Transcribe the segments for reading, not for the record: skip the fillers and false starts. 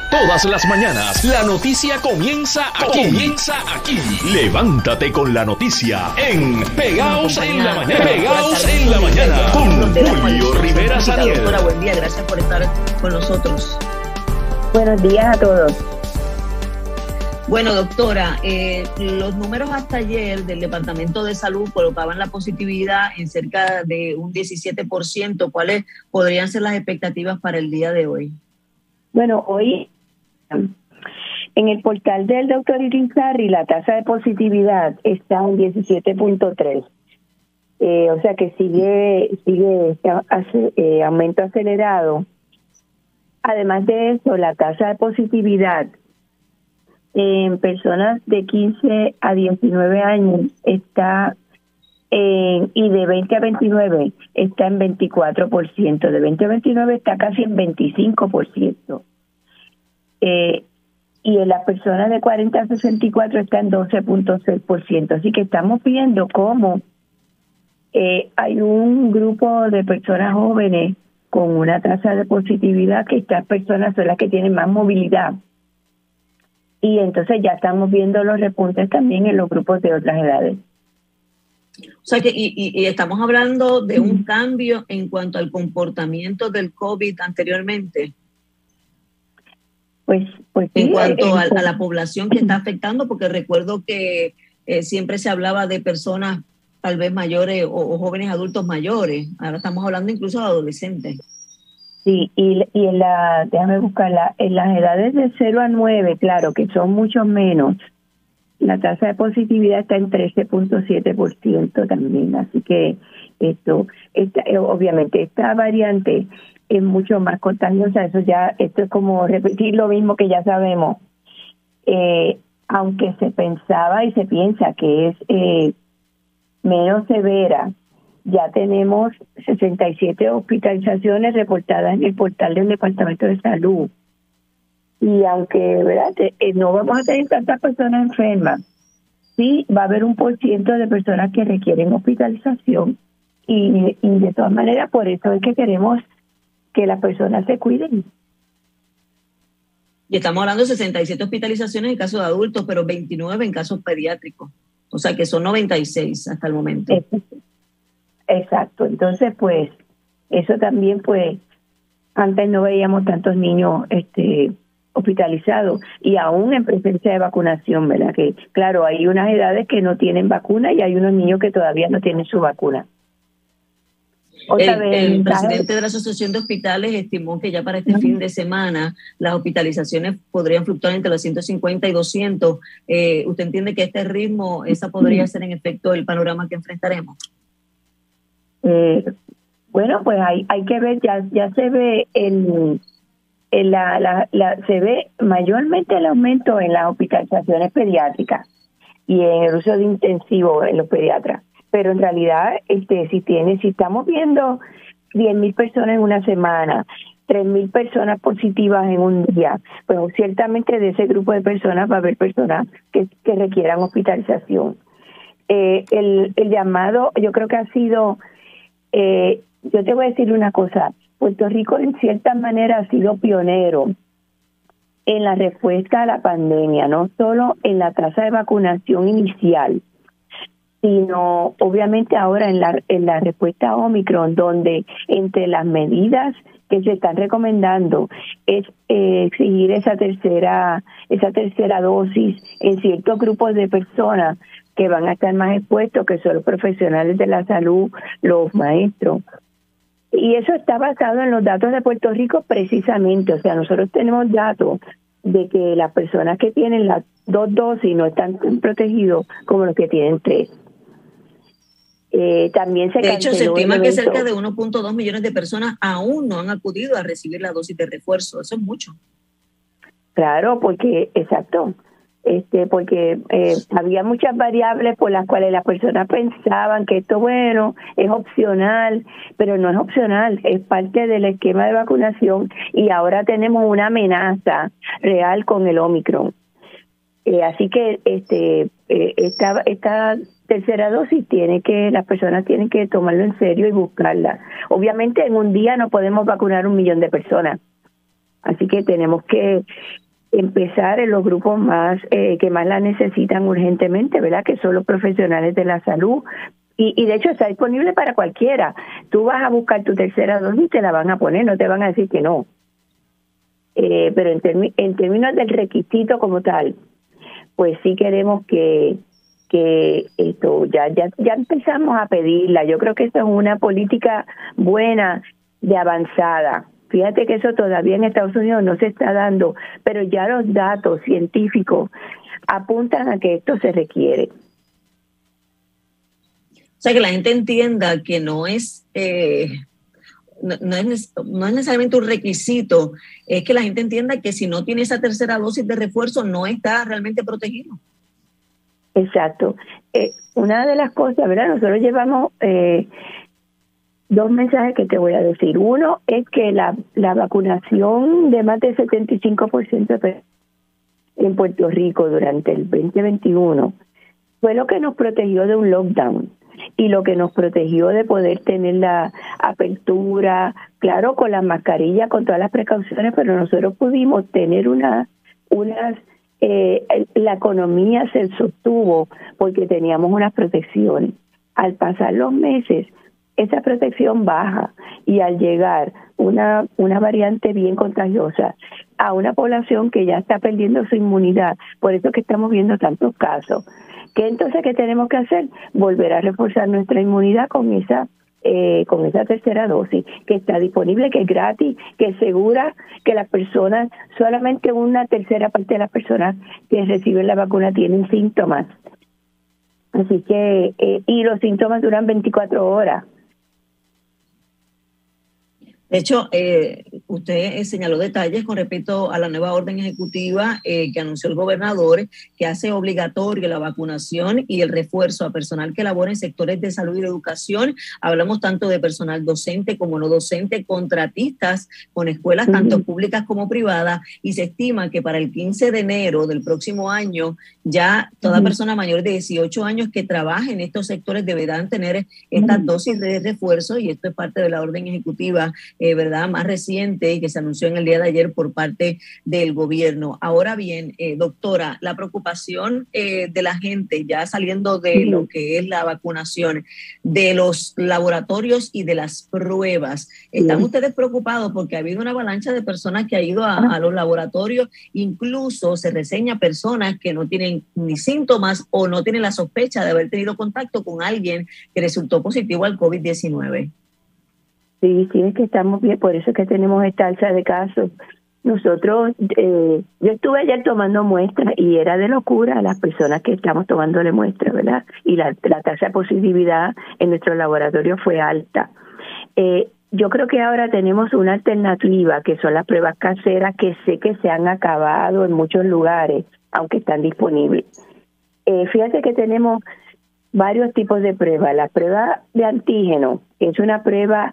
Todas las mañanas, la noticia comienza aquí. Comienza aquí. Levántate con la noticia en Pegaos en la Mañana. Pegaos en la Mañana con Julio Rivera Saniel. Doctora, buen día. Gracias por estar con nosotros. Buenos días a todos. Bueno, doctora, los números hasta ayer del Departamento de Salud colocaban la positividad en cerca de un 17%. ¿Cuáles podrían ser las expectativas para el día de hoy? Bueno, hoy en el portal del doctor Irizarry la tasa de positividad está en 17.3. O sea que sigue aumento acelerado. Además de eso, la tasa de positividad en personas de 15 a 19 años está y de 20 a 29 está en 24%, de 20 a 29 está casi en 25%. Y en las personas de 40 a 64 está en 12.6%. Así que estamos viendo cómo hay un grupo de personas jóvenes con una tasa de positividad, que estas personas son las que tienen más movilidad. Y entonces ya estamos viendo los repuntes también en los grupos de otras edades. O sea que y estamos hablando de un cambio en cuanto al comportamiento del COVID anteriormente. Pues en cuanto a la población que está afectando, porque recuerdo que siempre se hablaba de personas tal vez mayores o jóvenes adultos mayores. Ahora estamos hablando incluso de adolescentes. Sí, y déjame buscarla, en las edades de 0 a 9, claro, que son mucho menos, la tasa de positividad está en 13.7% también. Así que obviamente esta variante es mucho más contagiosa. Esto es como repetir lo mismo que ya sabemos. Aunque se pensaba y se piensa que es menos severa, ya tenemos 67 hospitalizaciones reportadas en el portal del Departamento de Salud. Y aunque, ¿verdad?, no vamos a tener tantas personas enfermas, sí va a haber un % de personas que requieren hospitalización. Y de todas maneras, por eso es que queremos que las personas se cuiden. Y estamos hablando de 67 hospitalizaciones en casos de adultos, pero 29 en casos pediátricos. O sea que son 96 hasta el momento. Exacto. Entonces, pues, eso también, pues, antes no veíamos tantos niños hospitalizados, y aún en presencia de vacunación, ¿verdad? Que, claro, hay unas edades que no tienen vacuna y hay unos niños que todavía no tienen su vacuna. El presidente de la Asociación de Hospitales estimó que ya para este fin de semana las hospitalizaciones podrían fluctuar entre los 150 y 200. ¿Usted entiende que este ritmo, esa podría ser en efecto el panorama que enfrentaremos? Bueno, pues hay que ver, ya se ve se ve mayormente el aumento en las hospitalizaciones pediátricas y en el uso de intensivo en los pediatras. Pero en realidad, si estamos viendo 10,000 personas en una semana, 3,000 personas positivas en un día, pues ciertamente de ese grupo de personas va a haber personas que requieran hospitalización. El llamado, yo creo que ha sido, yo te voy a decir una cosa, Puerto Rico en cierta manera ha sido pionero en la respuesta a la pandemia, no solo en la tasa de vacunación inicial, sino obviamente ahora en la respuesta a Omicron, donde entre las medidas que se están recomendando es exigir esa tercera dosis en ciertos grupos de personas que van a estar más expuestos, que son los profesionales de la salud, los maestros. Y eso está basado en los datos de Puerto Rico precisamente. O sea, nosotros tenemos datos de que las personas que tienen las 2 dosis no están tan protegidos como los que tienen 3. También de hecho, se estima que cerca de 1.2 millones de personas aún no han acudido a recibir la dosis de refuerzo. Eso es mucho. Claro, porque había muchas variables por las cuales las personas pensaban que esto, bueno, es opcional, pero no es opcional, es parte del esquema de vacunación, y ahora tenemos una amenaza real con el Omicron. Así que esta tercera dosis las personas tienen que tomarlo en serio y buscarla. Obviamente en un día no podemos vacunar 1 millón de personas, Así que tenemos que empezar en los grupos más que más la necesitan urgentemente, ¿verdad? Que son los profesionales de la salud. Y de hecho está disponible para cualquiera. Tú vas a buscar tu tercera dosis y te la van a poner, no te van a decir que no. Pero en términos del requisito como tal, pues sí queremos que esto ya empezamos a pedirla. Yo creo que esto es una política buena de avanzada. Fíjate que eso todavía en Estados Unidos no se está dando, pero ya los datos científicos apuntan a que esto se requiere. O sea, que la gente entienda que no es necesariamente un requisito, es que la gente entienda que si no tiene esa tercera dosis de refuerzo no está realmente protegido. Exacto. Una de las cosas, ¿verdad? Nosotros llevamos dos mensajes que te voy a decir. Uno es que la vacunación de más del 75% en Puerto Rico durante el 2021 fue lo que nos protegió de un lockdown y lo que nos protegió de poder tener la apertura, claro, con las mascarillas, con todas las precauciones, pero nosotros pudimos tener la economía se sostuvo porque teníamos unas protecciones. Al pasar los meses, esa protección baja y al llegar una variante bien contagiosa a una población que ya está perdiendo su inmunidad, por eso que estamos viendo tantos casos. ¿Qué entonces qué tenemos que hacer? Volver a reforzar nuestra inmunidad con esa tercera dosis que está disponible, que es gratis, que es segura, que las personas, solamente una tercera parte de las personas que reciben la vacuna tienen síntomas. Así que, y los síntomas duran 24 horas. De hecho, usted señaló detalles con respecto a la nueva orden ejecutiva que anunció el gobernador, que hace obligatorio la vacunación y el refuerzo a personal que labora en sectores de salud y de educación. Hablamos tanto de personal docente como no docente, contratistas con escuelas tanto públicas como privadas, y se estima que para el 15 de enero del próximo año ya toda persona mayor de 18 años que trabaje en estos sectores deberán tener estas dosis de refuerzo, y esto es parte de la orden ejecutiva ¿verdad?, más reciente y que se anunció en el día de ayer por parte del gobierno. Ahora bien, doctora, la preocupación de la gente, ya saliendo de lo que es la vacunación, de los laboratorios y de las pruebas, ¿están ustedes preocupados? Porque ha habido una avalancha de personas que ha ido a los laboratorios, incluso se reseña personas que no tienen ni síntomas o no tienen la sospecha de haber tenido contacto con alguien que resultó positivo al COVID-19. Sí, es que estamos bien, por eso es que tenemos esta alza de casos. Nosotros, yo estuve ayer tomando muestras y era de locura las personas que estamos tomándole muestras, ¿verdad? Y la tasa de positividad en nuestro laboratorio fue alta. Yo creo que ahora tenemos una alternativa, que son las pruebas caseras, que sé que se han acabado en muchos lugares, aunque están disponibles. Fíjate que tenemos varios tipos de pruebas. La prueba de antígeno es una prueba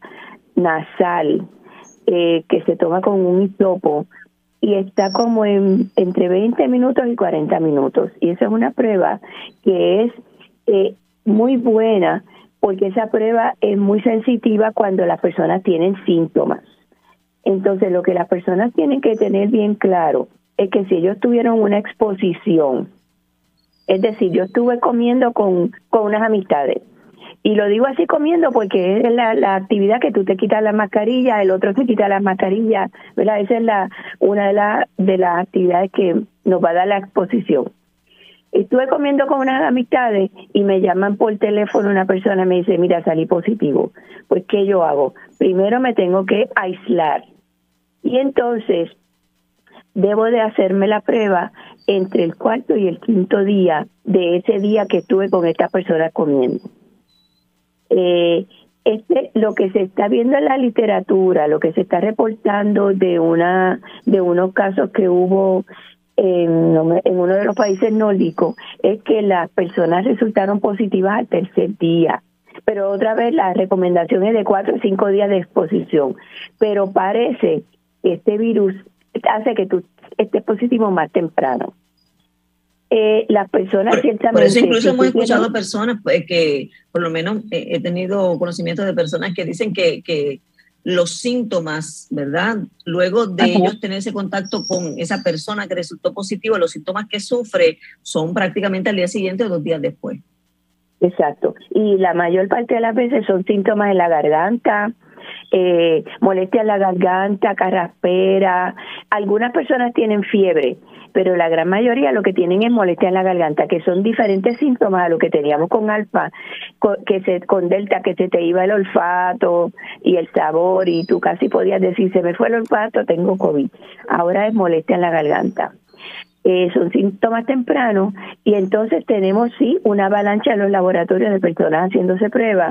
nasal que se toma con un hisopo y está como entre 20 minutos y 40 minutos. Y esa es una prueba que es muy buena porque esa prueba es muy sensitiva cuando las personas tienen síntomas. Entonces, lo que las personas tienen que tener bien claro es que si ellos tuvieron una exposición, es decir, yo estuve comiendo con unas amistades, y lo digo así comiendo porque es la actividad que tú te quitas la mascarilla, el otro se quita las mascarillas, ¿verdad? Esa es una de las actividades que nos va a dar la exposición. Estuve comiendo con unas amistades y me llaman por teléfono una persona y me dice, mira, salí positivo. Pues, ¿qué yo hago? Primero me tengo que aislar y entonces debo de hacerme la prueba entre el cuarto y el quinto día de ese día que estuve con esta persona comiendo. Lo que se está viendo en la literatura, lo que se está reportando de unos casos que hubo en uno de los países nórdicos, es que las personas resultaron positivas al tercer día. Pero otra vez la recomendación es de 4 o 5 días de exposición. Pero parece que este virus hace que tú estés positivo más temprano. Las personas ciertamente... Por eso incluso hemos escuchado personas que, por lo menos he tenido conocimiento de personas que dicen que los síntomas, ¿verdad? Luego de ellos tener ese contacto con esa persona que resultó positivo, los síntomas que sufre son prácticamente al día siguiente o 2 días después. Exacto. Y la mayor parte de las veces son síntomas en la garganta, molestia en la garganta, carraspera. Algunas personas tienen fiebre, pero la gran mayoría lo que tienen es molestia en la garganta, que son diferentes síntomas a lo que teníamos con alfa, con delta, que se te iba el olfato y el sabor, y tú casi podías decir, se me fue el olfato, tengo COVID. Ahora es molestia en la garganta. Son síntomas tempranos, y entonces tenemos sí una avalancha en los laboratorios de personas haciéndose pruebas,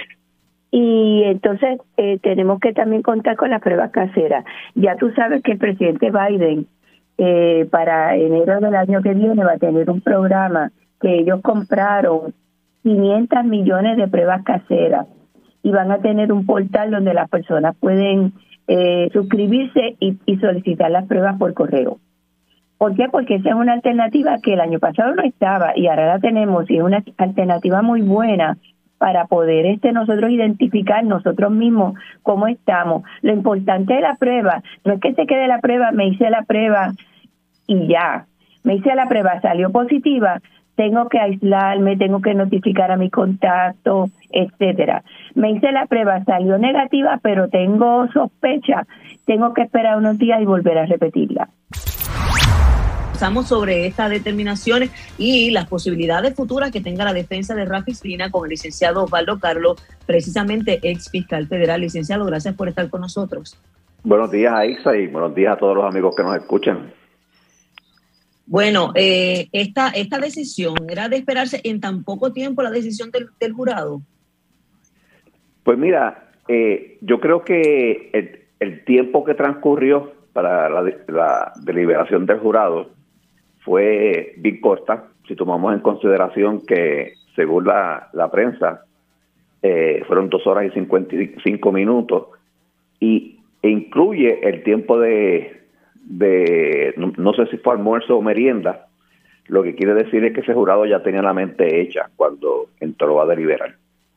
y entonces tenemos que también contar con las pruebas caseras. Ya tú sabes que el presidente Biden para enero del año que viene va a tener un programa que ellos compraron 500 millones de pruebas caseras, y van a tener un portal donde las personas pueden suscribirse y solicitar las pruebas por correo. ¿Por qué? Porque esa es una alternativa que el año pasado no estaba y ahora la tenemos, y es una alternativa muy buena para poder nosotros identificar nosotros mismos cómo estamos. Lo importante de la prueba no es que se quede la prueba, me hice la prueba y ya. Me hice la prueba, salió positiva, tengo que aislarme, tengo que notificar a mi contacto, etcétera. Me hice la prueba, salió negativa, pero tengo sospecha, tengo que esperar unos días y volver a repetirla. Conversamos sobre estas determinaciones y las posibilidades futuras que tenga la defensa de Rafi Spina con el licenciado Osvaldo Carlos, precisamente ex fiscal federal. Licenciado, gracias por estar con nosotros. Buenos días, Aixa, y buenos días a todos los amigos que nos escuchan. Bueno, esta decisión, ¿era de esperarse en tan poco tiempo la decisión del jurado? Pues mira, yo creo que el tiempo que transcurrió para la deliberación del jurado fue bien corta, si tomamos en consideración que, según la prensa, fueron 2 horas y 55 minutos, e incluye el tiempo de no sé si fue almuerzo o merienda, lo que quiere decir es que ese jurado ya tenía la mente hecha cuando entró a deliberar.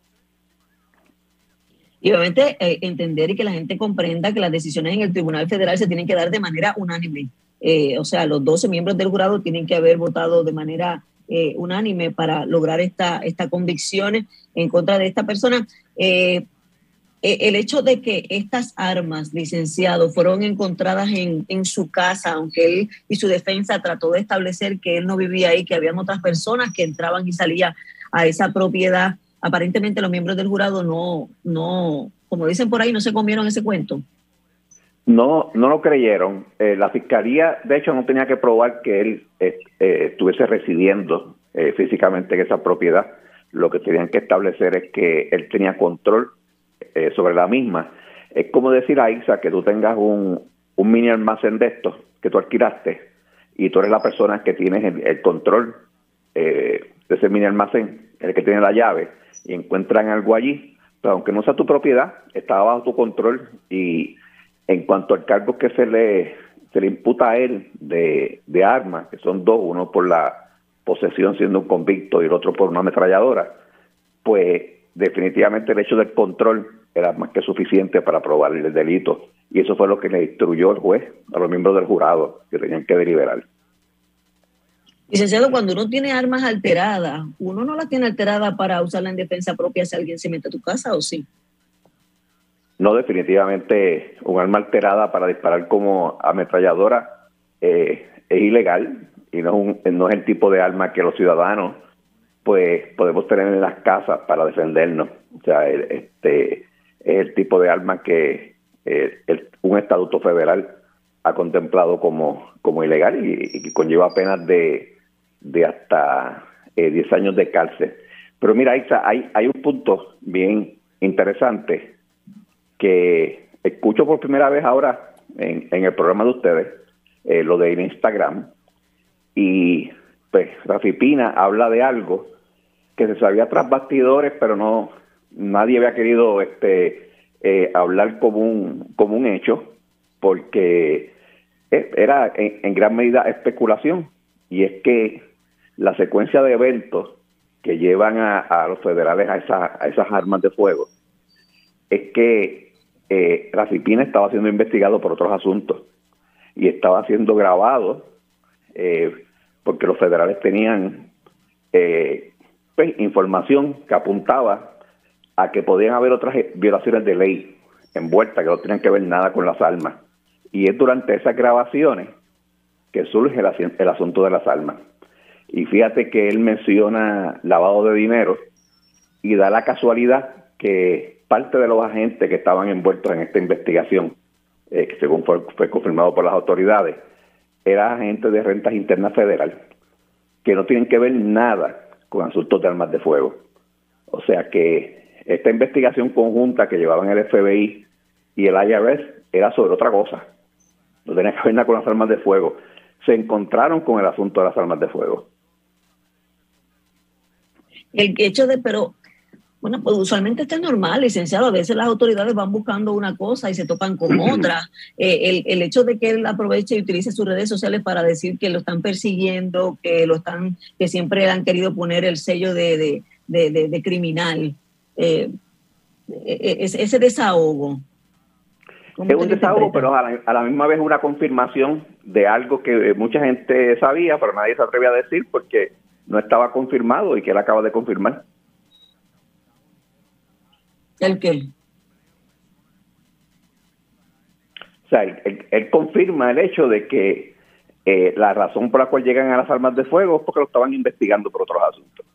Y obviamente entender y que la gente comprenda que las decisiones en el Tribunal Federal se tienen que dar de manera unánime. O sea, los 12 miembros del jurado tienen que haber votado de manera unánime para lograr esta convicción en contra de esta persona. El hecho de que estas armas, licenciado, fueron encontradas en su casa, aunque él y su defensa trató de establecer que él no vivía ahí, que habían otras personas que entraban y salían a esa propiedad, aparentemente los miembros del jurado no, como dicen por ahí, no se comieron ese cuento. No lo creyeron. La fiscalía, de hecho, no tenía que probar que él estuviese residiendo físicamente en esa propiedad. Lo que tenían que establecer es que él tenía control sobre la misma. Es como decir a Isa que tú tengas un mini almacén de estos que tú alquilaste y tú eres la persona que tienes el control de ese mini almacén, el que tiene la llave, y encuentran algo allí, pero aunque no sea tu propiedad, estaba bajo tu control. Y en cuanto al cargo que se le imputa a él de armas, que son 2, uno por la posesión siendo un convicto y el otro por una ametralladora, pues definitivamente el hecho del control era más que suficiente para probar el delito, y eso fue lo que le instruyó el juez a los miembros del jurado, que tenían que deliberar. Licenciado, cuando uno tiene armas alteradas, ¿uno no las tiene alteradas para usarla en defensa propia si alguien se mete a tu casa, o sí? No, definitivamente un arma alterada para disparar como ametralladora es ilegal, y no es el tipo de arma que los ciudadanos pues podemos tener en las casas para defendernos. O sea, es el tipo de arma que un estatuto federal ha contemplado como ilegal y que conlleva penas de hasta 10 años de cárcel. Pero mira, Isa, hay un punto bien interesante que escucho por primera vez ahora en el programa de ustedes, lo de Instagram, y pues Rafi Spina habla de algo que se sabía tras bastidores, pero nadie había querido hablar como un hecho, porque era en gran medida especulación, y es que la secuencia de eventos que llevan a los federales a esas armas de fuego es que Rafi Pina estaba siendo investigado por otros asuntos y estaba siendo grabado porque los federales tenían pues, información que apuntaba a que podían haber otras violaciones de ley envueltas que no tenían que ver nada con las armas. Y es durante esas grabaciones que surge el asunto de las armas. Y fíjate que él menciona lavado de dinero y da la casualidad que parte de los agentes que estaban envueltos en esta investigación, que según fue confirmado por las autoridades, eran agentes de rentas internas federal, que no tienen que ver nada con asuntos de armas de fuego. O sea que esta investigación conjunta que llevaban el FBI y el IRS era sobre otra cosa. No tenía que ver nada con las armas de fuego. Se encontraron con el asunto de las armas de fuego. El hecho de, pero, bueno, pues usualmente esto es normal, licenciado. A veces las autoridades van buscando una cosa y se topan con otra. El hecho de que él aproveche y utilice sus redes sociales para decir que lo están persiguiendo, que siempre han querido poner el sello de criminal, ese desahogo. Es un desahogo, pero a la misma vez una confirmación de algo que mucha gente sabía, pero nadie se atrevía a decir porque no estaba confirmado y que él acaba de confirmar. ¿El qué? O sea, él confirma el hecho de que la razón por la cual llegan a las armas de fuego es porque lo estaban investigando por otros asuntos.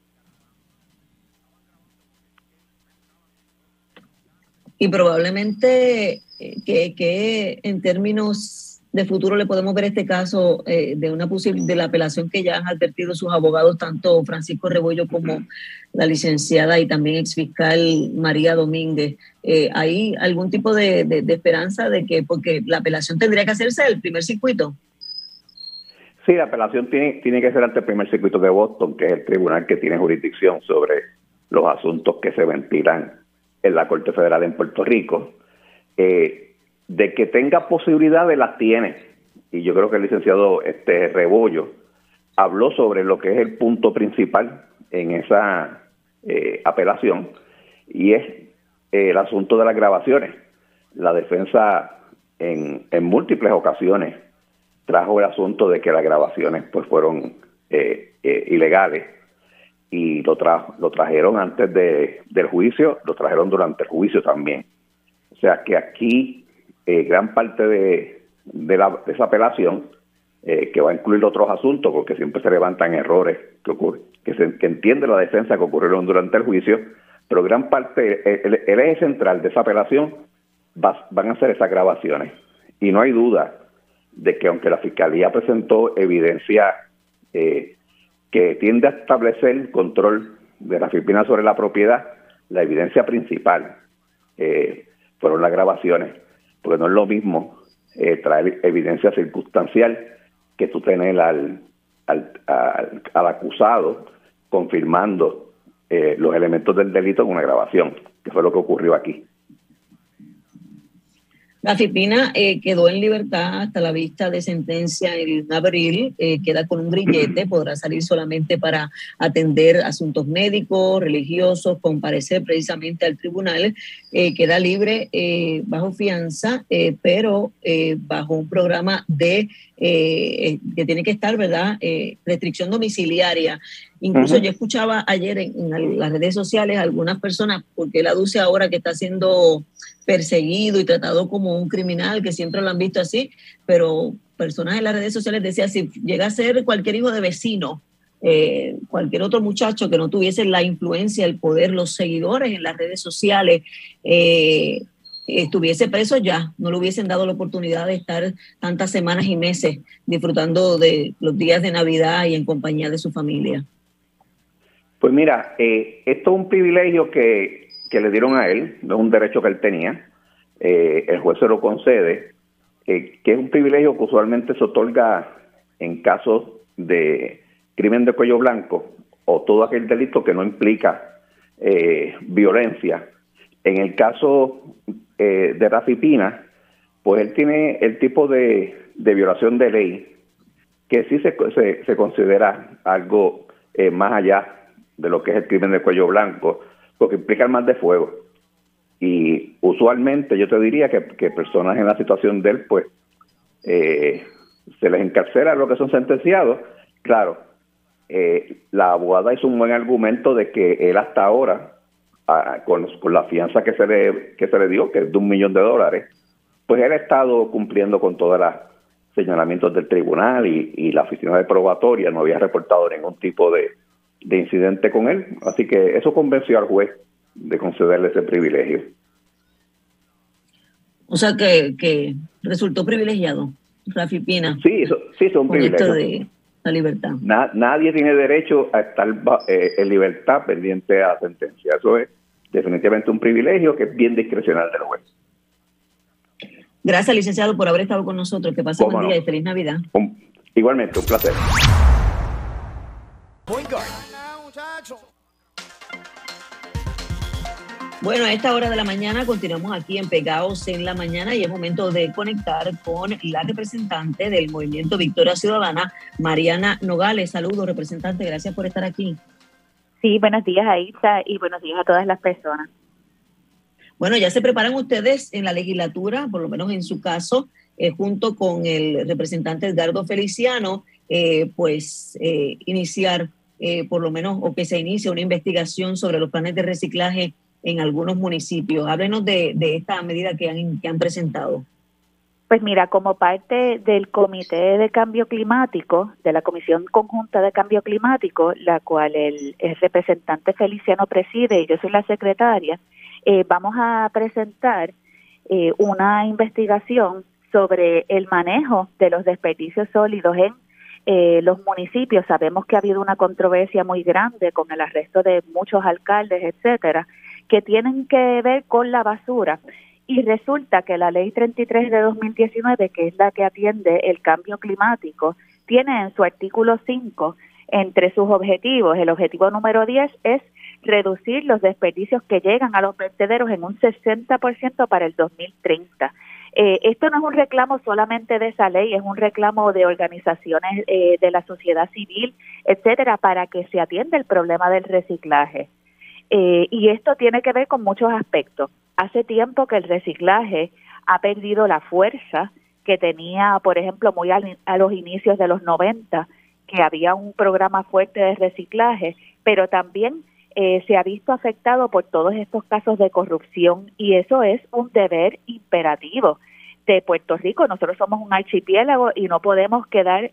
Y probablemente que en términos de futuro le podemos ver este caso de la apelación que ya han advertido sus abogados, tanto Francisco Rebollo como la licenciada y también exfiscal María Domínguez. ¿Hay algún tipo de esperanza de que, porque la apelación tendría que hacerse el primer circuito? Sí, la apelación tiene que ser ante el primer circuito de Boston, que es el tribunal que tiene jurisdicción sobre los asuntos que se ventilan en la Corte Federal en Puerto Rico. De que tenga posibilidades, las tiene. Y yo creo que el licenciado Rebollo habló sobre lo que es el punto principal en esa apelación, y es el asunto de las grabaciones. La defensa en múltiples ocasiones trajo el asunto de que las grabaciones pues fueron ilegales, y lo trajeron antes del juicio, lo trajeron durante el juicio también. O sea que aquí gran parte de esa apelación, que va a incluir otros asuntos, porque siempre se levantan errores que entiende la defensa que ocurrieron durante el juicio, pero gran parte, el eje central de esa apelación van a ser esas grabaciones. Y no hay duda de que aunque la Fiscalía presentó evidencia que tiende a establecer el control de la Filipina sobre la propiedad, la evidencia principal fueron las grabaciones, porque no es lo mismo traer evidencia circunstancial que tú tener al acusado confirmando los elementos del delito con una grabación, que fue lo que ocurrió aquí. Rafi Pina quedó en libertad hasta la vista de sentencia en abril, queda con un grillete, podrá salir solamente para atender asuntos médicos, religiosos, comparecer precisamente al tribunal, queda libre bajo fianza, pero bajo un programa que tiene que estar, ¿verdad? Restricción domiciliaria. Incluso yo escuchaba ayer en las redes sociales algunas personas, porque él aduce ahora que está siendo perseguido y tratado como un criminal, que siempre lo han visto así, pero personas en las redes sociales decían, si llega a ser cualquier hijo de vecino, cualquier otro muchacho que no tuviese la influencia, el poder, los seguidores en las redes sociales, estuviese preso ya, no le hubiesen dado la oportunidad de estar tantas semanas y meses disfrutando de los días de Navidad y en compañía de su familia. Pues mira, esto es un privilegio que le dieron a él, no es un derecho que él tenía, el juez se lo concede, que es un privilegio que usualmente se otorga en casos de crimen de cuello blanco o todo aquel delito que no implica violencia. En el caso de Rafi Pina, pues él tiene el tipo de violación de ley que sí se considera algo más allá de lo que es el crimen de cuello blanco, porque implica armas de fuego. Y usualmente yo te diría que personas en la situación de él, pues, se les encarcela lo que son sentenciados. Claro, la abogada hizo un buen argumento de que él hasta ahora, con la fianza que se le dio, que es de $1 millón, pues él ha estado cumpliendo con todos los señalamientos del tribunal y la oficina de probatoria no había reportado ningún tipo de incidente con él. Así que eso convenció al juez de concederle ese privilegio. O sea que resultó privilegiado, Rafi Pina. Sí, eso es un privilegio. Esto de la libertad. Nadie tiene derecho a estar en libertad pendiente a sentencia. Eso es definitivamente un privilegio que es bien discrecional del juez. Gracias, licenciado, por haber estado con nosotros. Que pase buen día y feliz Navidad. Igualmente, un placer. Bueno, a esta hora de la mañana continuamos aquí en Pegados en la Mañana y es momento de conectar con la representante del Movimiento Victoria Ciudadana, Mariana Nogales. Saludos, representante, gracias por estar aquí. Sí, buenos días, Aisha, y buenos días a todas las personas. Bueno, ya se preparan ustedes en la legislatura, por lo menos en su caso, junto con el representante Edgardo Feliciano, iniciar por lo menos, o que se inicie una investigación sobre los planes de reciclaje en algunos municipios. Háblenos de esta medida que han presentado. Pues mira, como parte del Comité de Cambio Climático, de la Comisión Conjunta de Cambio Climático, la cual el representante Feliciano preside y yo soy la secretaria, vamos a presentar una investigación sobre el manejo de los desperdicios sólidos en los municipios. Sabemos que ha habido una controversia muy grande con el arresto de muchos alcaldes, etcétera, que tienen que ver con la basura. Y resulta que la Ley 33 de 2019, que es la que atiende el cambio climático, tiene en su artículo 5, entre sus objetivos, el objetivo número 10 es reducir los desperdicios que llegan a los vertederos en un 60% para el 2030. Esto no es un reclamo solamente de esa ley, es un reclamo de organizaciones de la sociedad civil, etcétera, para que se atienda el problema del reciclaje. Y esto tiene que ver con muchos aspectos. Hace tiempo que el reciclaje ha perdido la fuerza que tenía, por ejemplo, muy a los inicios de los 90, que había un programa fuerte de reciclaje, pero también se ha visto afectado por todos estos casos de corrupción, y eso es un deber imperativo de Puerto Rico. Nosotros somos un archipiélago y no podemos quedar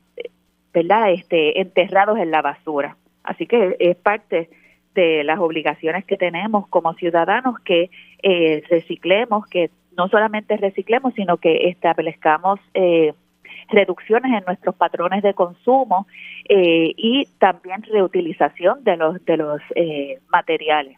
enterrados en la basura. Así que es parte de las obligaciones que tenemos como ciudadanos que reciclemos, que no solamente reciclemos, sino que establezcamos reducciones en nuestros patrones de consumo y también reutilización de los materiales.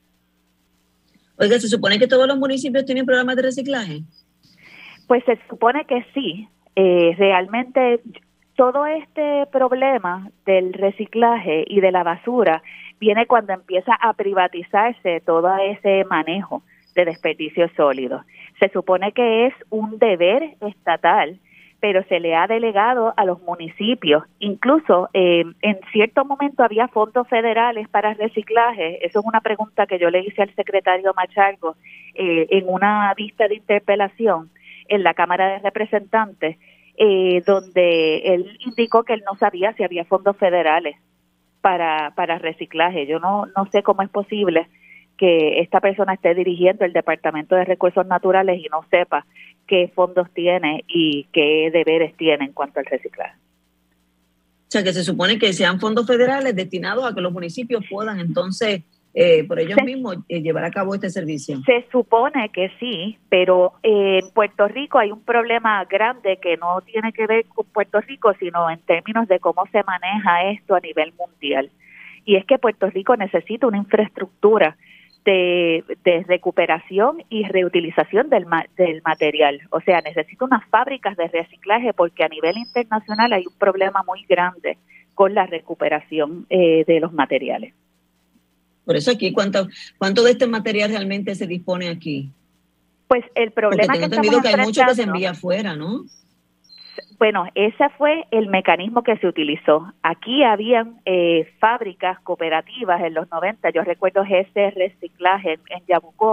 Oiga, ¿se supone que todos los municipios tienen programas de reciclaje? Pues se supone que sí. Realmente todo este problema del reciclaje y de la basura viene cuando empieza a privatizarse todo ese manejo de desperdicios sólidos. Se supone que es un deber estatal, pero se le ha delegado a los municipios. Incluso en cierto momento había fondos federales para reciclaje. Eso es una pregunta que yo le hice al secretario Machargo en una vista de interpelación en la Cámara de Representantes, donde él indicó que él no sabía si había fondos federales para reciclaje. Yo no sé cómo es posible que esta persona esté dirigiendo el Departamento de Recursos Naturales y no sepa qué fondos tiene y qué deberes tiene en cuanto al reciclaje. O sea, que se supone que sean fondos federales destinados a que los municipios puedan entonces, por ellos mismos, llevar a cabo este servicio. Se supone que sí, pero en Puerto Rico hay un problema grande que no tiene que ver con Puerto Rico, sino en términos de cómo se maneja esto a nivel mundial. Y es que Puerto Rico necesita una infraestructura de recuperación y reutilización del material. O sea, necesita unas fábricas de reciclaje porque a nivel internacional hay un problema muy grande con la recuperación de los materiales. Por eso aquí, ¿cuánto de este material realmente se dispone aquí? Pues el problema porque tengo entendido que hay mucho que se envía afuera, ¿no? Bueno, ese fue el mecanismo que se utilizó. Aquí habían fábricas cooperativas en los 90, yo recuerdo GS Reciclaje en Yabucoa,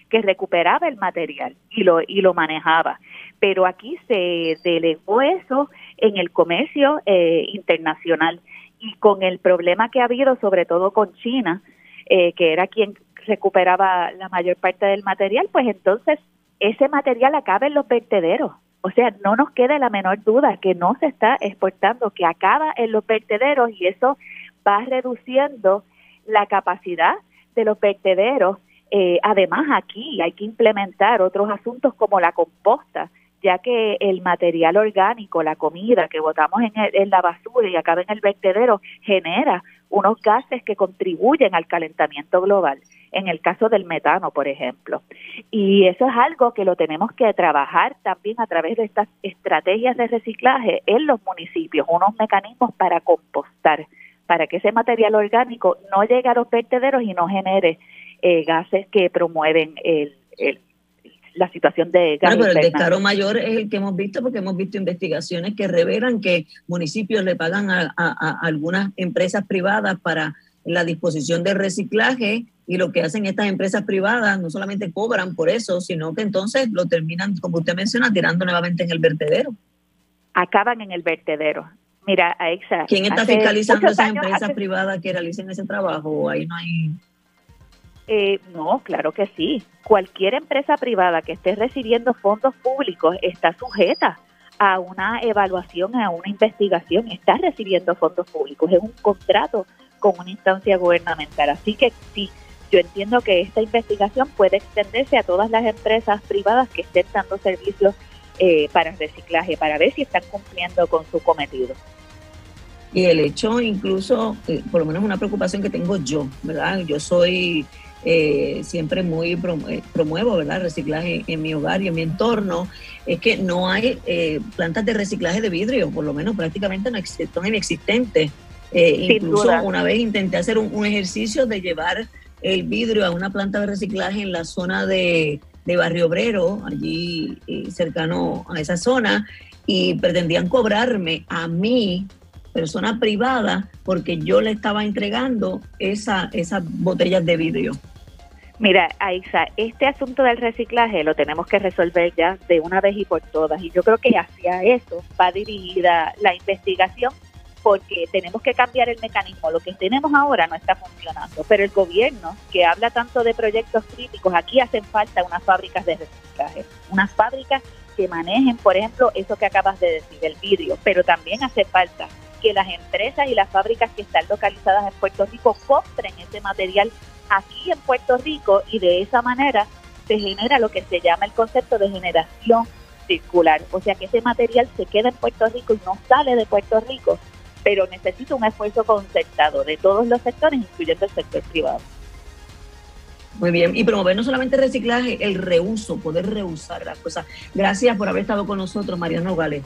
que recuperaba el material y lo manejaba. Pero aquí se delegó eso en el comercio internacional, y con el problema que ha habido, sobre todo con China, que era quien recuperaba la mayor parte del material, pues entonces ese material acaba en los vertederos. O sea, no nos quede la menor duda que no se está exportando, que acaba en los vertederos, y eso va reduciendo la capacidad de los vertederos. Además, aquí hay que implementar otros asuntos como la composta, ya que el material orgánico, la comida que botamos en la basura y acaba en el vertedero, genera unos gases que contribuyen al calentamiento global, en el caso del metano, por ejemplo. Y eso es algo que lo tenemos que trabajar también a través de estas estrategias de reciclaje en los municipios, unos mecanismos para compostar, para que ese material orgánico no llegue a los vertederos y no genere gases que promueven la situación de gas. Claro, pero el descaro mayor es el que hemos visto, porque hemos visto investigaciones que revelan que municipios le pagan a algunas empresas privadas para la disposición de reciclaje, y lo que hacen estas empresas privadas no solamente cobran por eso, sino que entonces lo terminan, como usted menciona, tirando nuevamente en el vertedero. Acaban en el vertedero. Mira, Aixa, ¿quién está fiscalizando esas empresas privadas que realicen ese trabajo? Ahí no hay... No, claro que sí. Cualquier empresa privada que esté recibiendo fondos públicos está sujeta a una evaluación, a una investigación, está recibiendo fondos públicos. Es un contrato con una instancia gubernamental. Así que sí, yo entiendo que esta investigación puede extenderse a todas las empresas privadas que estén dando servicios para reciclaje, para ver si están cumpliendo con su cometido. Y el hecho, incluso, por lo menos una preocupación que tengo yo, ¿verdad? Yo soy... siempre muy promuevo, ¿verdad?, reciclaje en mi hogar y en mi entorno, es que no hay plantas de reciclaje de vidrio, por lo menos prácticamente son inexistentes. Incluso una vez intenté hacer un ejercicio de llevar el vidrio a una planta de reciclaje en la zona de Barrio Obrero, allí cercano a esa zona, y pretendían cobrarme a mí, persona privada, porque yo le estaba entregando esas botellas de vidrio. Mira, Aixa, este asunto del reciclaje lo tenemos que resolver ya de una vez y por todas, y yo creo que hacia eso va dirigida la investigación, porque tenemos que cambiar el mecanismo. Lo que tenemos ahora no está funcionando, pero el gobierno, que habla tanto de proyectos críticos, aquí hacen falta unas fábricas de reciclaje, unas fábricas que manejen, por ejemplo, eso que acabas de decir, el vidrio, pero también hace falta que las empresas y las fábricas que están localizadas en Puerto Rico compren ese material aquí en Puerto Rico, y de esa manera se genera lo que se llama el concepto de generación circular, o sea que ese material se queda en Puerto Rico y no sale de Puerto Rico, pero necesita un esfuerzo concertado de todos los sectores, incluyendo el sector privado. Muy bien, y promover no solamente el reciclaje, el reuso, poder reusar las cosas. Gracias por haber estado con nosotros, Mariana Nogales.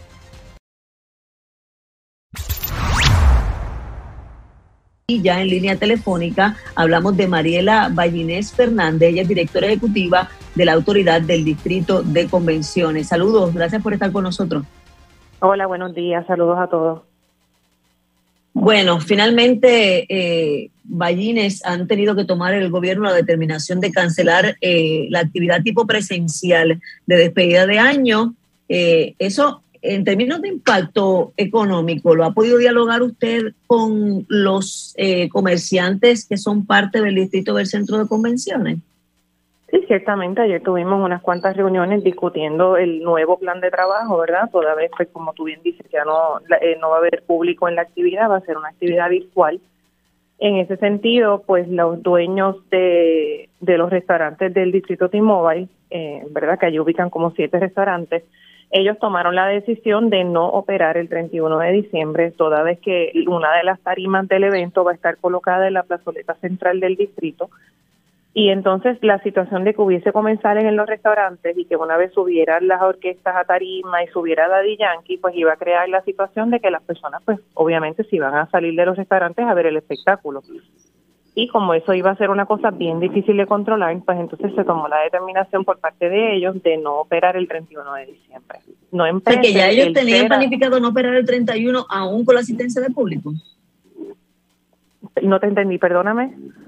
Y ya en línea telefónica hablamos de Mariela Ballinés Fernández, ella es directora ejecutiva de la Autoridad del Distrito de Convenciones. Saludos, gracias por estar con nosotros. Hola, buenos días, saludos a todos. Bueno, finalmente Ballinés han tenido que tomar el gobierno la determinación de cancelar la actividad tipo presencial de despedida de año. Eso, en términos de impacto económico, ¿lo ha podido dialogar usted con los comerciantes que son parte del distrito del centro de convenciones? Sí, ciertamente. Ayer tuvimos unas cuantas reuniones discutiendo el nuevo plan de trabajo, ¿verdad? Toda vez, pues, como tú bien dices, ya no va a haber público en la actividad, va a ser una actividad virtual. En ese sentido, pues, los dueños de los restaurantes del distrito T-Mobile, ¿verdad?, que allí ubican como 7 restaurantes, ellos tomaron la decisión de no operar el 31 de diciembre, toda vez que una de las tarimas del evento va a estar colocada en la plazoleta central del distrito. Y entonces la situación de que hubiese comensales en los restaurantes y que una vez subieran las orquestas a tarima y subiera Daddy Yankee, pues iba a crear la situación de que las personas, pues obviamente se iban a salir de los restaurantes a ver el espectáculo. Y como eso iba a ser una cosa bien difícil de controlar, pues entonces se tomó la determinación por parte de ellos de no operar el 31 de diciembre. No empecé, que ya ellos tenían planificado no operar el 31 aún con la asistencia del público. No te entendí, perdóname.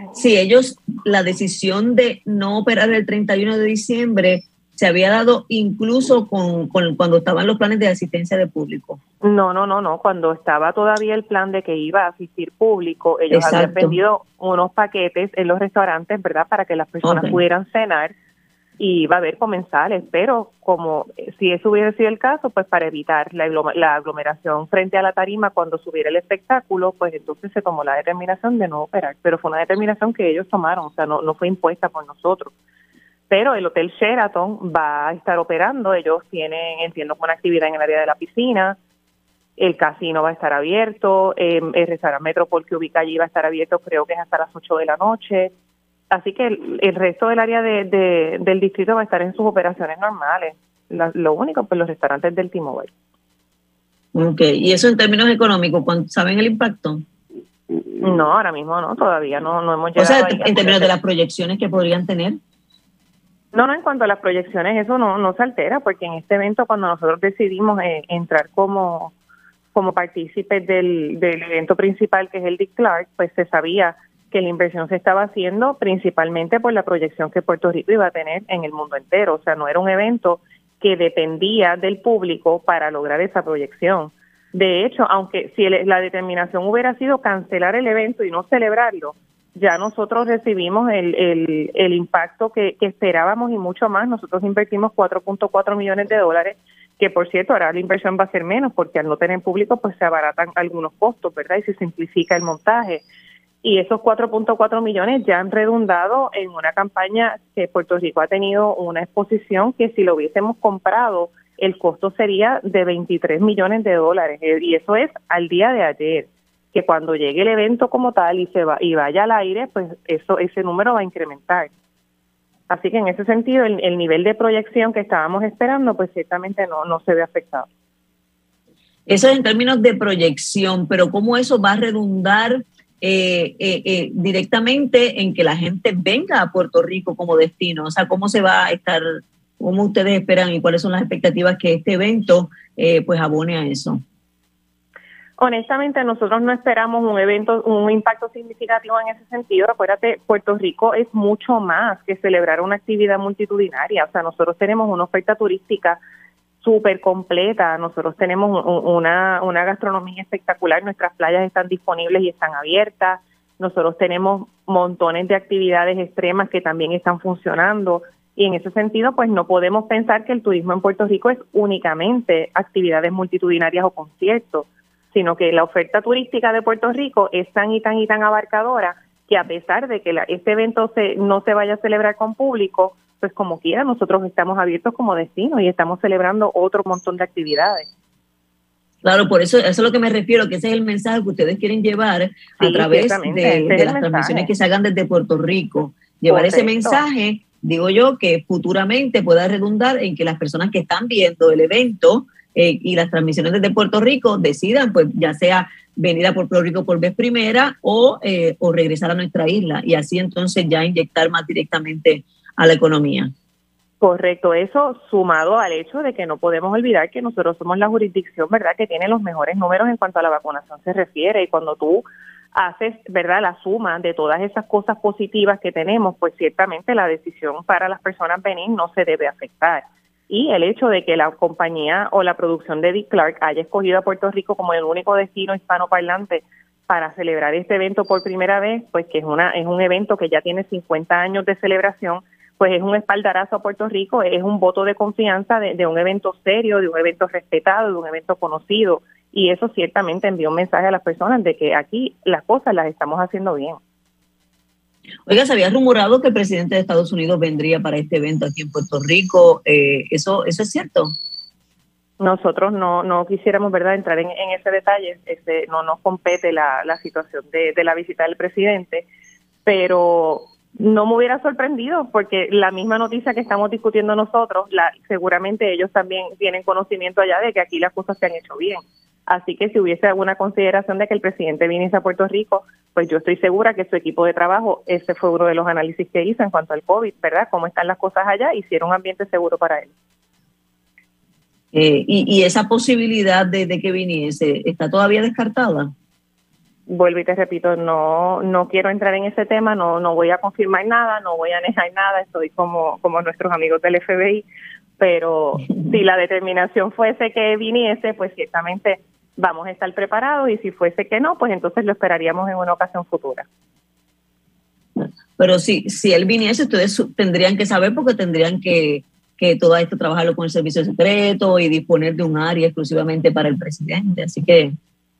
Sí, la decisión de no operar el 31 de diciembre se había dado incluso cuando estaban los planes de asistencia de público. No. Cuando estaba todavía el plan de que iba a asistir público, ellos Exacto. habían vendido unos paquetes en los restaurantes, ¿verdad? Para que las personas pudieran cenar y iba a haber comensales. Pero como si eso hubiera sido el caso, pues para evitar la aglomeración frente a la tarima cuando subiera el espectáculo, pues entonces se tomó la determinación de no operar. Pero fue una determinación que ellos tomaron, o sea, no fue impuesta por nosotros. Pero el Hotel Sheraton va a estar operando. Ellos tienen, entiendo, una actividad en el área de la piscina. El casino va a estar abierto. El restaurante Metropol que ubica allí va a estar abierto, creo que es hasta las 8 de la noche. Así que el resto del área del distrito va a estar en sus operaciones normales. Lo único, pues los restaurantes del T-Mobile. Ok, ¿y eso en términos económicos, saben el impacto? No, ahora mismo no, todavía no hemos llegado. O sea, ahí en términos de las proyecciones que podrían tener. No, en cuanto a las proyecciones, eso no se altera, porque en este evento, cuando nosotros decidimos entrar como partícipes del evento principal, que es el Dick Clark, pues se sabía que la inversión se estaba haciendo principalmente por la proyección que Puerto Rico iba a tener en el mundo entero. O sea, no era un evento que dependía del público para lograr esa proyección. De hecho, aunque si la determinación hubiera sido cancelar el evento y no celebrarlo, ya nosotros recibimos el impacto que esperábamos y mucho más. Nosotros invertimos $4.4 millones, que por cierto ahora la inversión va a ser menos porque al no tener público pues se abaratan algunos costos, ¿verdad? Y se simplifica el montaje. Y esos 4.4 millones ya han redundado en una campaña que Puerto Rico ha tenido una exposición que si lo hubiésemos comprado el costo sería de $23 millones. Y eso es al día de ayer, que cuando llegue el evento como tal y vaya al aire, pues ese número va a incrementar. Así que en ese sentido el nivel de proyección que estábamos esperando pues ciertamente no se ve afectado. Eso es en términos de proyección, pero ¿cómo eso va a redundar directamente en que la gente venga a Puerto Rico como destino? O sea, ¿cómo se va a estar, cómo ustedes esperan y cuáles son las expectativas que este evento pues abone a eso? Honestamente, nosotros no esperamos un impacto significativo en ese sentido. Acuérdate, Puerto Rico es mucho más que celebrar una actividad multitudinaria. O sea, nosotros tenemos una oferta turística súper completa. Nosotros tenemos una gastronomía espectacular. Nuestras playas están disponibles y están abiertas. Nosotros tenemos montones de actividades extremas que también están funcionando. Y en ese sentido, pues no podemos pensar que el turismo en Puerto Rico es únicamente actividades multitudinarias o conciertos, sino que la oferta turística de Puerto Rico es tan y tan abarcadora que a pesar de que este evento no se vaya a celebrar con público, pues como quiera nosotros estamos abiertos como destino y estamos celebrando otro montón de actividades. Claro, por eso es lo que me refiero, que ese es el mensaje que ustedes quieren llevar a través de las transmisiones que se hagan desde Puerto Rico. Llevar ese mensaje, digo yo, que futuramente pueda redundar en que las personas que están viendo el evento y las transmisiones desde Puerto Rico decidan, pues ya sea venir a Puerto Rico por vez primera o regresar a nuestra isla y así entonces ya inyectar más directamente a la economía. Correcto, eso sumado al hecho de que no podemos olvidar que nosotros somos la jurisdicción, ¿verdad?, que tiene los mejores números en cuanto a la vacunación se refiere, y cuando tú haces, ¿verdad?, la suma de todas esas cosas positivas que tenemos, pues ciertamente la decisión para las personas venir no se debe afectar. Y el hecho de que la compañía o la producción de Dick Clark haya escogido a Puerto Rico como el único destino hispanoparlante para celebrar este evento por primera vez, pues que es un evento que ya tiene 50 años de celebración, pues es un espaldarazo a Puerto Rico, es un voto de confianza de un evento serio, de un evento respetado, de un evento conocido, y eso ciertamente envía un mensaje a las personas de que aquí las cosas las estamos haciendo bien. Oiga, se había rumorado que el presidente de Estados Unidos vendría para este evento aquí en Puerto Rico. ¿Eso es cierto? Nosotros no quisiéramos, ¿verdad?, entrar en ese detalle. No nos compete la situación de la visita del presidente, pero no me hubiera sorprendido porque la misma noticia que estamos discutiendo nosotros, seguramente ellos también tienen conocimiento allá de que aquí las cosas se han hecho bien. Así que si hubiese alguna consideración de que el presidente viniese a Puerto Rico, pues yo estoy segura que su equipo de trabajo, ese fue uno de los análisis que hizo en cuanto al COVID, ¿verdad? Cómo están las cosas allá y si era un ambiente seguro para él. Y esa posibilidad de que viniese, ¿está todavía descartada? vuelvo y te repito, no quiero entrar en ese tema, no voy a confirmar nada, no voy a negar nada, estoy como nuestros amigos del FBI, pero si la determinación fuese que viniese, pues ciertamente vamos a estar preparados, y si fuese que no, pues entonces lo esperaríamos en una ocasión futura. Pero si él viniese, ustedes tendrían que saber, porque tendrían que todo esto trabajarlo con el servicio secreto y disponer de un área exclusivamente para el presidente. Así que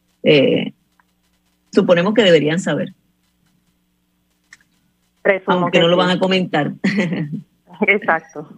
suponemos que deberían saber. Aunque no lo van a comentar. Exacto.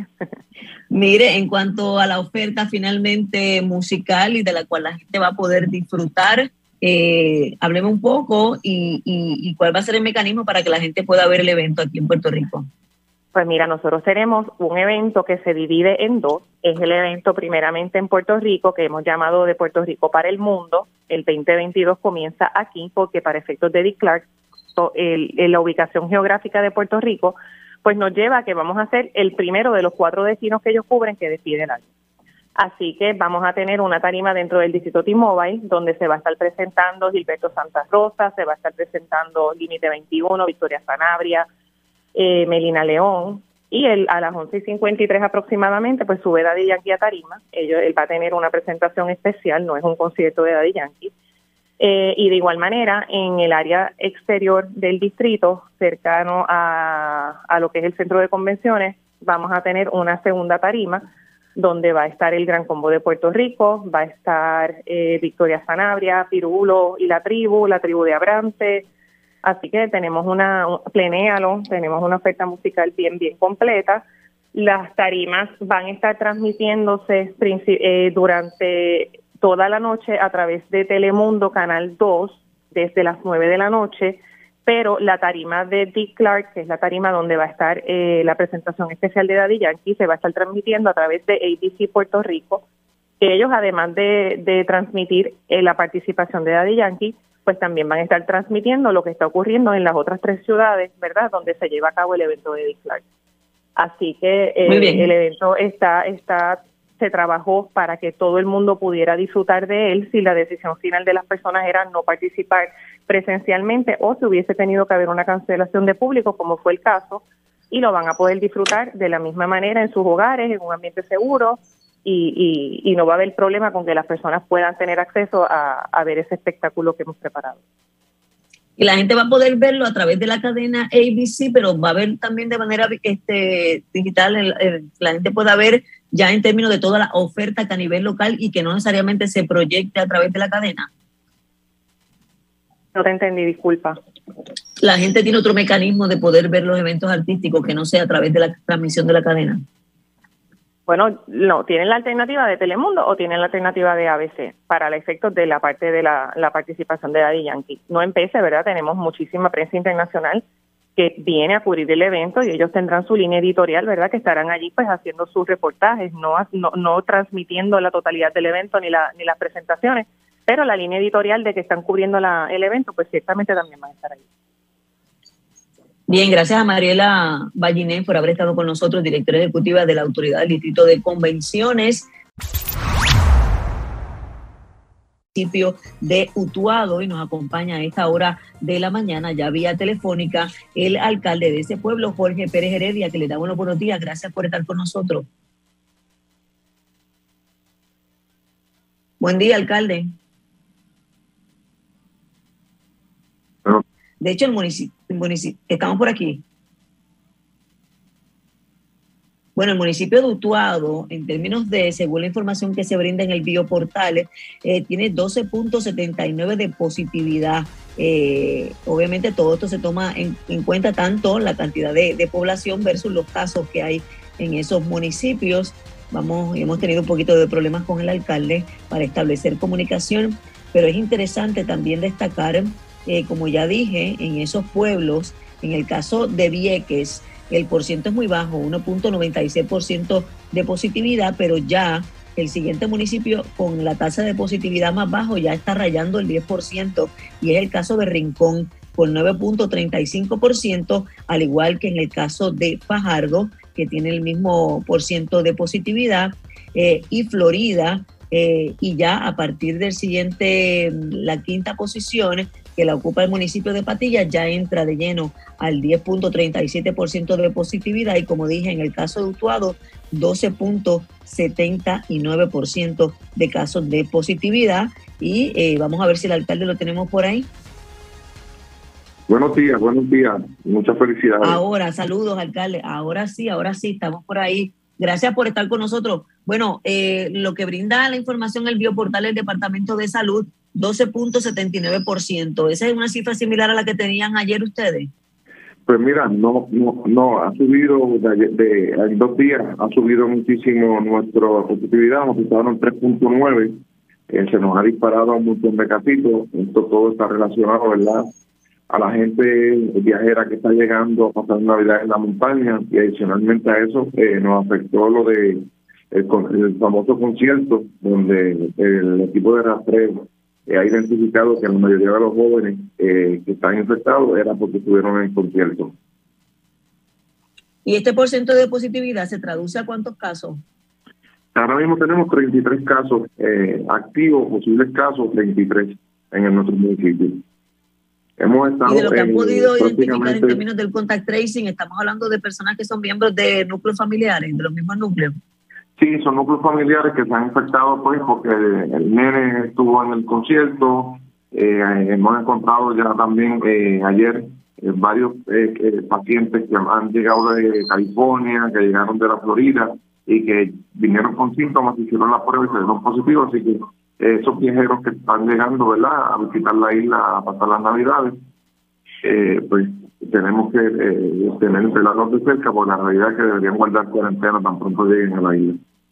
Mire, en cuanto a la oferta finalmente musical y de la cual la gente va a poder disfrutar, hablemos un poco y cuál va a ser el mecanismo para que la gente pueda ver el evento aquí en Puerto Rico. Pues mira, nosotros tenemos un evento que se divide en dos. Es el evento primeramente en Puerto Rico, que hemos llamado de Puerto Rico para el mundo. El 2022 comienza aquí porque, para efectos de Dick Clark, la ubicación geográfica de Puerto Rico pues nos lleva a que vamos a ser el primero de los 4 destinos que ellos cubren que despide el año. Así que vamos a tener una tarima dentro del distrito T-Mobile, donde se va a estar presentando Gilberto Santa Rosa, se va a estar presentando Límite 21, Victoria Sanabria, Melina León, y a las 11:53 aproximadamente pues sube Daddy Yankee a tarima. Él va a tener una presentación especial, no es un concierto de Daddy Yankee. Y de igual manera, en el área exterior del distrito, cercano a lo que es el centro de convenciones, vamos a tener una segunda tarima donde va a estar el Gran Combo de Puerto Rico, va a estar Victoria Sanabria, Pirulo y la tribu de Abrante. Así que tenemos Plenéalo, tenemos una oferta musical bien completa. Las tarimas van a estar transmitiéndose durante toda la noche a través de Telemundo Canal 2 desde las 9 de la noche, pero la tarima de Dick Clark, que es la tarima donde va a estar la presentación especial de Daddy Yankee, se va a estar transmitiendo a través de ABC Puerto Rico, que ellos, además de transmitir la participación de Daddy Yankee, pues también van a estar transmitiendo lo que está ocurriendo en las otras 3 ciudades, ¿verdad?, donde se lleva a cabo el evento de Dick Clark. Así que el evento se trabajó para que todo el mundo pudiera disfrutar de él si la decisión final de las personas era no participar presencialmente o si hubiese tenido que haber una cancelación de público, como fue el caso, y lo van a poder disfrutar de la misma manera en sus hogares, en un ambiente seguro, y no va a haber problema con que las personas puedan tener acceso a ver ese espectáculo que hemos preparado. Y la gente va a poder verlo a través de la cadena ABC, pero va a ver también de manera digital, la gente pueda ver ya en términos de toda la oferta que a nivel local y que no necesariamente se proyecte a través de la cadena. No te entendí, disculpa. La gente tiene otro mecanismo de poder ver los eventos artísticos que no sea a través de la transmisión de la cadena. Bueno, no, tienen la alternativa de Telemundo o tienen la alternativa de ABC para el efecto de la parte de la participación de Daddy Yankee. No empecé, ¿verdad? Tenemos muchísima prensa internacional que viene a cubrir el evento y ellos tendrán su línea editorial, ¿verdad?, que estarán allí pues haciendo sus reportajes, no transmitiendo la totalidad del evento ni las presentaciones, pero la línea editorial de que están cubriendo el evento, pues ciertamente también van a estar allí. Bien, gracias a Mariela Balliné por haber estado con nosotros, directora ejecutiva de la Autoridad del Distrito de Convenciones, municipio de Utuado, y nos acompaña a esta hora de la mañana, ya vía telefónica, el alcalde de ese pueblo, Jorge Pérez Heredia, que le damos los buenos días. Gracias por estar con nosotros. Buen día, alcalde. De hecho, el municipio, estamos por aquí. Bueno, el municipio de Utuado, en términos de, según la información que se brinda en el bioportal, tiene 12.79 de positividad. Obviamente todo esto se toma en cuenta tanto la cantidad de población versus los casos que hay en esos municipios. Hemos tenido un poquito de problemas con el alcalde para establecer comunicación, pero es interesante también destacar, como ya dije, en esos pueblos, en el caso de Vieques, el porciento es muy bajo, 1.96% de positividad, pero ya el siguiente municipio con la tasa de positividad más bajo ya está rayando el 10%, y es el caso de Rincón, con 9.35%, al igual que en el caso de Fajardo, que tiene el mismo porciento de positividad, y Florida y ya a partir del siguiente, la quinta posición, que la ocupa el municipio de Patillas, ya entra de lleno al 10.37% de positividad y, como dije, en el caso de Utuado, 12.79% de casos de positividad. Y vamos a ver si el alcalde lo tenemos por ahí. Buenos días, muchas felicidades. Ahora, saludos, alcalde. Ahora sí, estamos por ahí. Gracias por estar con nosotros. Bueno, lo que brinda la información el bioportal del Departamento de Salud, 12.79%. ¿Esa es una cifra similar a la que tenían ayer ustedes? Pues mira, no, ha subido en 2 días, ha subido muchísimo nuestra positividad, nos estaban 3.9, se nos ha disparado un montón de casitos. Esto todo está relacionado, ¿verdad?, a la gente viajera que está llegando a pasar Navidad en la montaña, y adicionalmente a eso nos afectó lo de el famoso concierto, donde el equipo de rastreo ha identificado que la mayoría de los jóvenes que están infectados era porque estuvieron en el concierto. ¿Y este porcentaje de positividad se traduce a cuántos casos? Ahora mismo tenemos 33 casos activos, posibles casos, 33 en nuestro municipio. Hemos estado, y de lo que han podido identificar en términos del contact tracing, estamos hablando de personas que son miembros de núcleos familiares, de los mismos núcleos. Sí, son núcleos familiares que se han infectado, pues, porque el nene estuvo en el concierto. Hemos encontrado ya también ayer varios pacientes que han llegado de California, que llegaron de la Florida y que vinieron con síntomas, hicieron la prueba y se dieron positivos. Así que esos viajeros que están llegando, ¿verdad?, a visitar la isla, a pasar las Navidades, pues tenemos que velarlos de cerca, porque la realidad es que deberían guardar cuarentena tan pronto lleguen a la isla.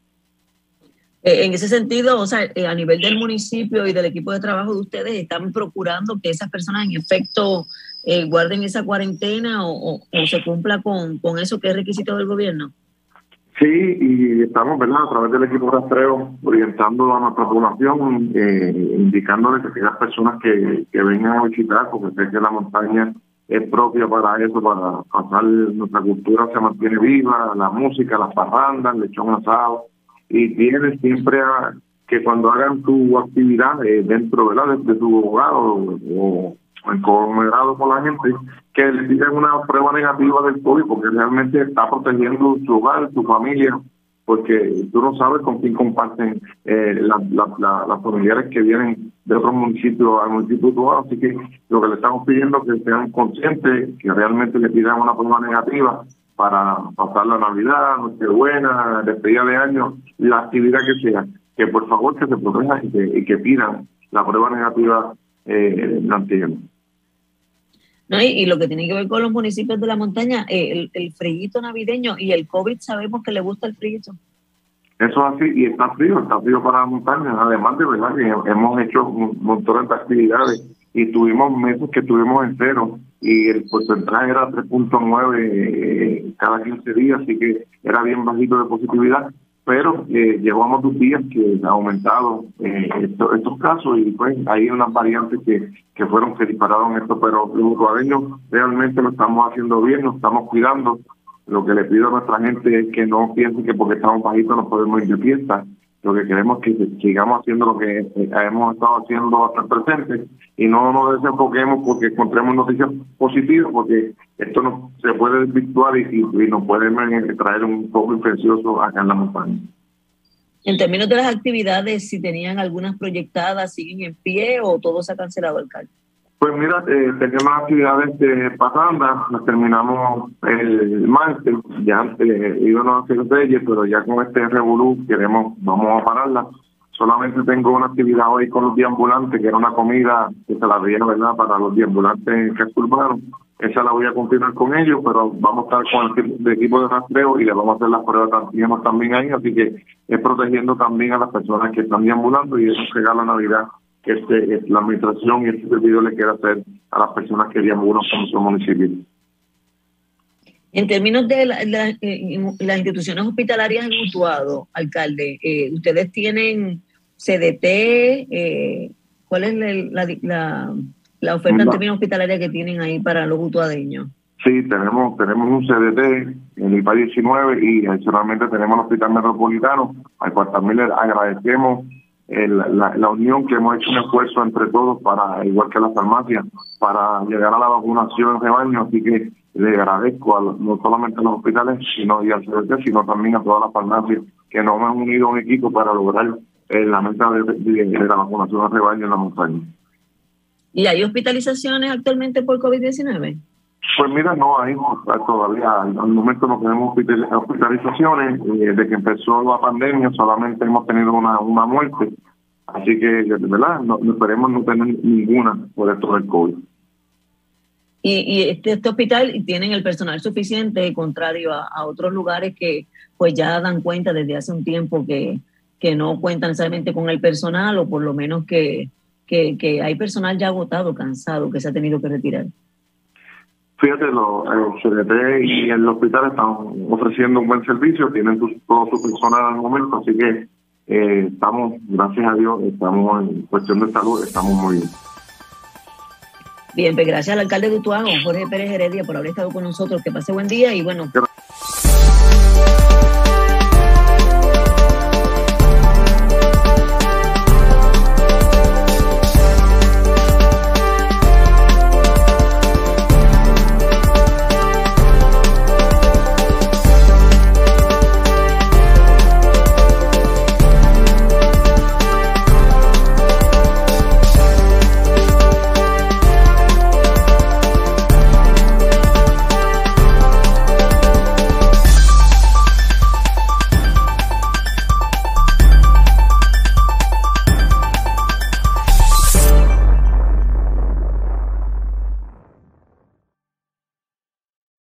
En ese sentido, o sea, a nivel del municipio y del equipo de trabajo de ustedes, ¿están procurando que esas personas en efecto guarden esa cuarentena o se cumpla con eso que es requisito del gobierno? Sí, y estamos, ¿verdad?, a través del equipo de rastreo orientando a nuestra población, indicándoles que las personas que vengan a visitar, porque sé que la montaña es propia para eso, para pasar nuestra cultura, se mantiene viva, la música, las parrandas, el lechón asado, y tienes siempre que cuando hagan tu actividad dentro, ¿verdad?, de tu hogar o encomendado con la gente, que le pidan una prueba negativa del COVID, porque realmente está protegiendo tu hogar, tu familia, porque tú no sabes con quién comparten las familiares que vienen de otros municipios al municipio de Utuado. Así que lo que le estamos pidiendo es que sean conscientes, que realmente le pidan una prueba negativa para pasar la Navidad, Nochebuena, despedida de año, la actividad que sea, que por favor que se protejan y que pidan la prueba negativa de antígeno. No, y lo que tiene que ver con los municipios de la montaña, el frillito navideño y el COVID, sabemos que le gusta el frillito. Eso es así, y está frío para la montaña. Además de verdad que hemos hecho un montón de actividades y tuvimos meses que estuvimos en cero y el porcentaje era 3.9 cada 15 días, así que era bien bajito de positividad. Pero llevamos 2 días que ha aumentado estos casos y pues hay unas variantes que dispararon esto, pero los utuadeños realmente lo estamos haciendo bien, nos estamos cuidando. Lo que le pido a nuestra gente es que no piensen que porque estamos bajitos nos podemos ir de fiesta. Lo que queremos es que sigamos haciendo lo que hemos estado haciendo hasta el presente y no nos desenfoquemos porque encontremos noticias positivas, porque esto no se puede desvirtuar y nos puede traer un poco infeccioso acá en la montaña. En términos de las actividades, si tenían algunas proyectadas, ¿siguen en pie o todo se ha cancelado, alcalde? Pues mira, teníamos actividades de pasanda, las terminamos el martes, ya íbamos a hacer Reyes, pero ya con este revolú vamos a pararla. Solamente tengo una actividad hoy con los deambulantes, que era una comida que se la veía, ¿verdad?, para los deambulantes en el casco urbano. Esa la voy a continuar con ellos, pero vamos a estar con el equipo de rastreo y le vamos a hacer las pruebas de antígenos también ahí, así que es protegiendo también a las personas que están deambulando y eso regala Navidad que la administración y este servidor le quiere hacer a las personas que deambulan por nuestro municipio. En términos de las instituciones hospitalarias en Utuado, alcalde, ¿ustedes tienen CDT? ¿Cuál es la oferta en términos hospitalarios que tienen ahí para los utuadeños? Sí, tenemos un CDT en el IPA 19 y adicionalmente tenemos el Hospital Metropolitano, al cual también le agradecemos la unión que hemos hecho un esfuerzo entre todos para, igual que las farmacias, para llegar a la vacunación en rebaño, así que le agradezco no solamente a los hospitales sino y al CDT, sino también a todas las farmacias que nos han unido un equipo para lograr la meta de la vacunación en rebaño en la montaña. ¿Y hay hospitalizaciones actualmente por COVID-19? Pues mira, no hay todavía, al momento no tenemos hospitalizaciones. Desde que empezó la pandemia solamente hemos tenido una muerte, así que de verdad no esperemos no tener ninguna por esto del COVID. Y este hospital tienen el personal suficiente, contrario a otros lugares que pues ya dan cuenta desde hace un tiempo que no cuentan necesariamente con el personal, o por lo menos que hay personal ya agotado, cansado, que se ha tenido que retirar. Fíjate, el CDT y el hospital están ofreciendo un buen servicio, tienen todo su personal al momento, así que estamos, gracias a Dios, estamos en cuestión de salud, estamos muy bien. Bien, pues gracias al alcalde de Utuado, Jorge Pérez Heredia, por haber estado con nosotros. Que pase buen día y bueno,